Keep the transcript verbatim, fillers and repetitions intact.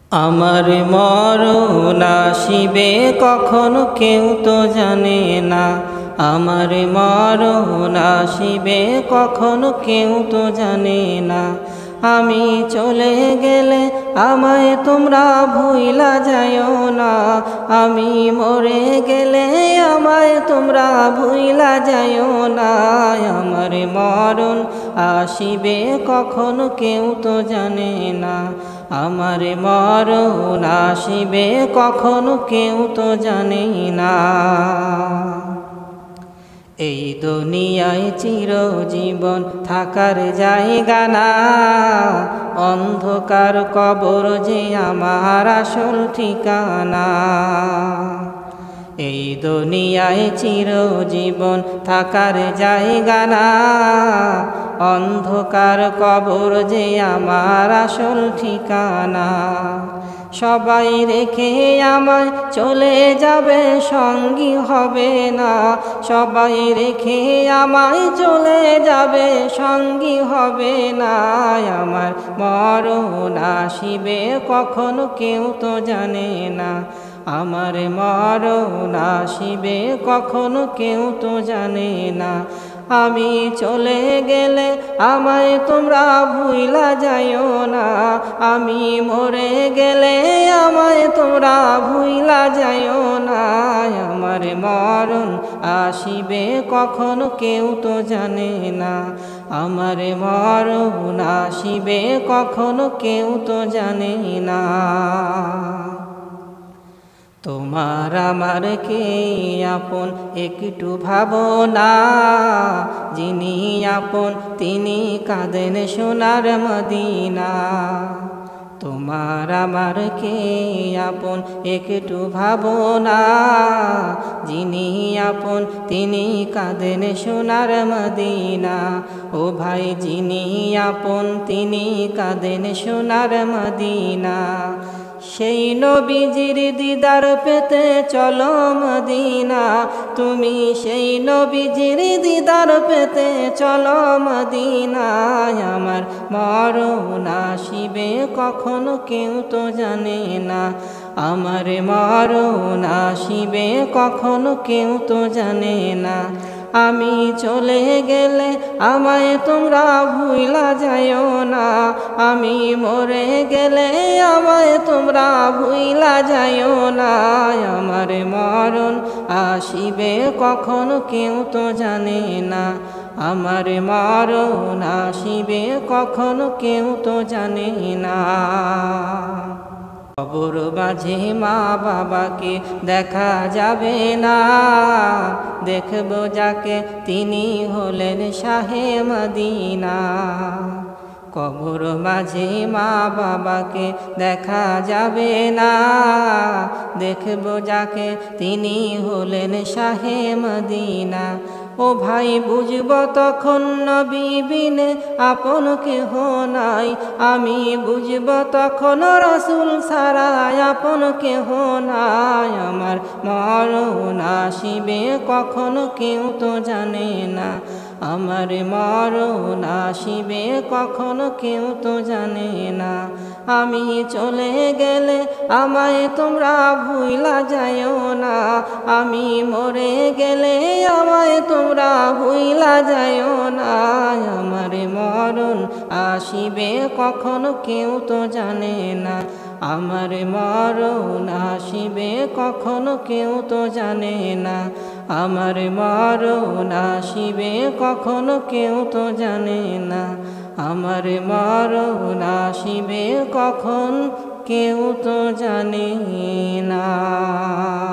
আমার মরণ আসিবে কখন কেউ তো জানে না। আমার মরণ আসিবে কখন কেউ তো জানে না। আমি চলে গেলে আমায় তোমরা ভুইলা যাইও না। আমি মরে গেলে আমায় তোমরা ভুইলা যাইও না। আমার মরণ আসিবে কখন কেউ তো জানে না। আমার মরণ আসিবে কখন কেউ তো জানে না। এই দুনিয়ায় চিরজীবন থাকার জায়গা না। অন্ধকার কবর যে আমার আসল ঠিকানা। এই দুনিয়ায় চিরজীবন থাকার জায়গা না। অন্ধকার কবর যে আমার আসল ঠিকানা। সবাই রেখে আমায় চলে যাবে, সঙ্গী হবে না। সবাই রেখে আমায় চলে যাবে, সঙ্গী হবে না। আমার মরণ আসিবে কখন কেউ তো জানে না। আমার মরণ আসিবে কখন কেউ তো জানে না। আমি চলে গেলে আমায় তোমরা ভুইলা যাইও না। আমি মরে গেলে আমায় তোমরা ভুইলা যাইও না। আমার মরণ আসিবে কখন কেউ তো জানে না। আমার মরণ আসিবে কখন কেউ তো জানে না। তোমার আমার কে আপন একটু ভাবনা। যিনি আপন তিনি কাঁদেন সোনার মদিনা। তোমার আমার কে আপন একটু ভাবনা। যিনি আপন তিনি কাঁদেন সোনার মদিনা। ও ভাই যিনি আপন তিনি কাঁদেন সোনার মদিনা। সেই নবীজির দিদার পেতে চলো মদিনা। তুমি সেই নবীজির দিদার পেতে চলো মদিনা। আমার মরণ আসিবে কখন কেউ তো জানে না। আমার মরণ আসিবে কখন কেউ তো জানে না। আমি চলে গেলে আমায় তোমরা ভুইলা যাইও না। আমি মরে গেলে আমায় তোমরা ভুইলা যাইও না। আমার মরণ আসিবে কখন কেউ তো জানে না। আমার মরণ আসিবে কখন কেউ তো জানে না। কবর মাঝে মা বাবাকে দেখা যাবে না। দেখব যাকে তিনি হলেন শাহে মদিনা। কবর মাঝে মা বাবাকে দেখা যাবে না। দেখব যাকে তিনি হলেন শাহে মদিনা। ও ভাই বুঝব তখন নবী বিনে আপন কেহ নাই। আমি বুঝব তখন রাসূল ছাড়া আপন কেহ নাই। আমার মরণ আসিবে কখন কেউ তো জানে না। আমার মরণ আসিবে কখন কেউ তো জানে না। আমি চলে গেলে আমায় তোমরা ভুইলা যাইও না। আমি মরে গেলে আমায় তোমরা ভুইলা যাইও না। আমার মরণ আসিবে কখন কেউ তো জানে না। আমার মরণ আসিবে কখন কেউ তো জানে না। আমার মরণ আসিবে কখন কেউ তো জানে না। আমার মরণ আসিবে কখন কেউ তো জানে না।